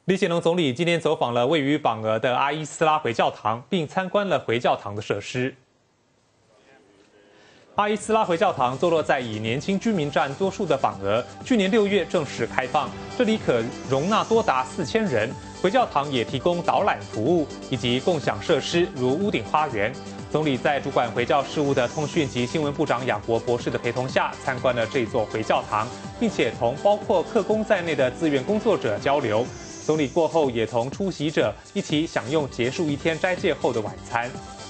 李显龙总理今天走访了位于榜额的阿伊斯拉回教堂，并参观了回教堂的设施。阿伊斯拉回教堂坐落在以年轻居民占多数的榜额，去年6月正式开放，这里可容纳多达4000人。回教堂也提供导览服务以及共享设施，如屋顶花园。总理在主管回教事务的通讯及新闻部长亚国博士的陪同下，参观了这座回教堂，并且同包括客工在内的志愿工作者交流。总理过后也同出席者一起享用结束一天斋戒后的晚餐。